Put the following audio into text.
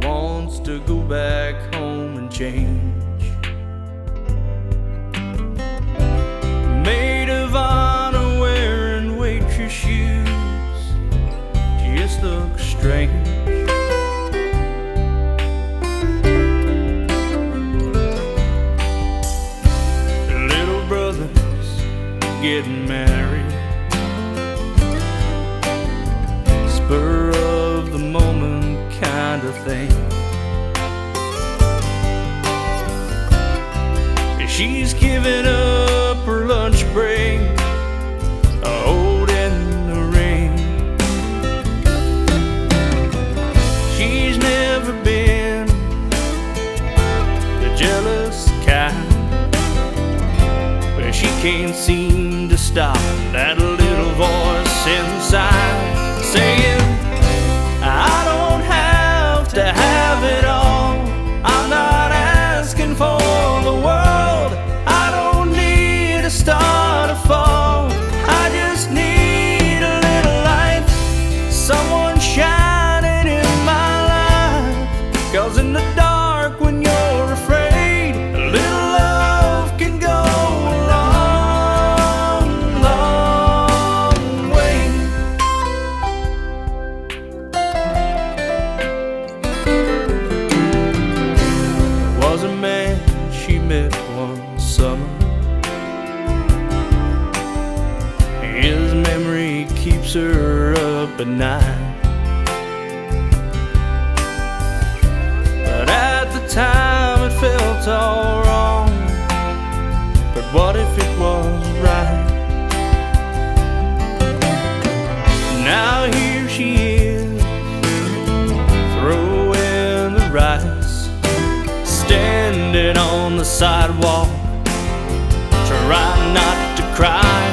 wants to go back home and change. Maid of honor wearing waitress shoes just looks strange. The little brother's getting married, spur of the moment kind of thing. She's giving up her lunch break, holding the ring. She's never been the jealous kind, but she can't seem to stop that little voice inside saying, I don't have to have it all. I'm not asking for the world. I don't need to start a fall. I just need a little light, someone shining in my life. 'Cause in the dark when you're afraid, a little love can go a long, long way. Was a man she met one summer. His memory keeps her up at night, but at the time it felt all wrong. But what if it was right? Now here she is, throwing the rice, standing on the sidewalk, trying not to cry.